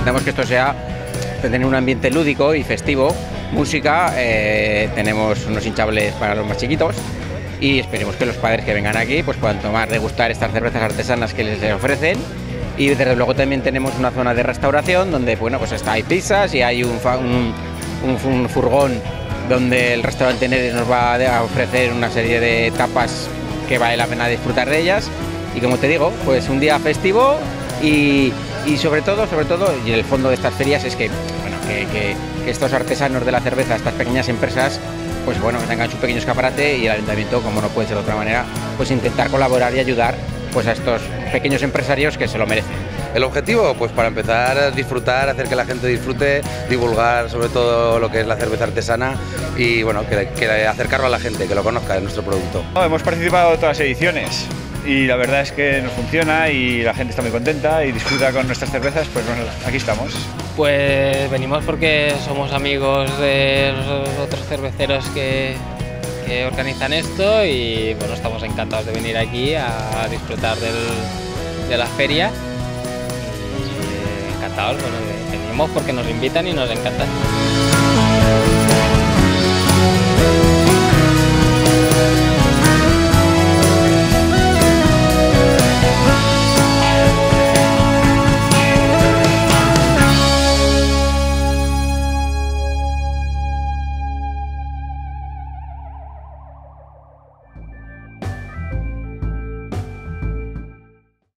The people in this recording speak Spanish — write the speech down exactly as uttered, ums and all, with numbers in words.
intentamos que esto sea tener un ambiente lúdico y festivo, música, eh, tenemos unos hinchables para los más chiquitos y esperemos que los padres que vengan aquí pues puedan tomar, degustar estas cervezas artesanas que les ofrecen. Y desde luego también tenemos una zona de restauración donde bueno, pues está, hay pizzas y hay un, un, un, un furgón donde el restaurante Neres nos va a ofrecer una serie de tapas que vale la pena disfrutar de ellas. Y como te digo, pues un día festivo y, y sobre todo, sobre todo, y el fondo de estas ferias es que, bueno, que, que, que estos artesanos de la cerveza, estas pequeñas empresas, pues bueno, que tengan su pequeño escaparate y el ayuntamiento, como no puede ser de otra manera, pues intentar colaborar y ayudar pues a estos pequeños empresarios que se lo merecen. El objetivo, pues para empezar a disfrutar, hacer que la gente disfrute, divulgar sobre todo lo que es la cerveza artesana y bueno, que, que acercarlo a la gente, que lo conozca de nuestro producto. No, hemos participado en todas las ediciones y la verdad es que nos funciona y la gente está muy contenta y disfruta con nuestras cervezas, pues bueno, aquí estamos. Pues venimos porque somos amigos de los otros cerveceros que, que organizan esto y bueno, estamos encantados de venir aquí a disfrutar del, de la feria y encantados, bueno, venimos porque nos invitan y nos encanta.